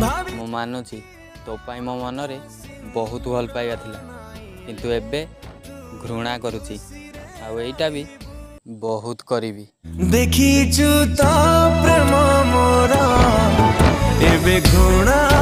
ମୁଁ ମାନୁଛି ତୋ ପାଇଁ ମୋ ମନରେ ବହୁତ ଭଲ ପାଇବା ଥିଲା, କିନ୍ତୁ ଏବେ ଘୃଣା କରୁଛି, ଆଉ ଏଇଟା ବି ବହୁତ କରିବି। ଦେଖିଛୁ ତ ପ୍ରେମ ମୋର ଏବେ ଘୃଣା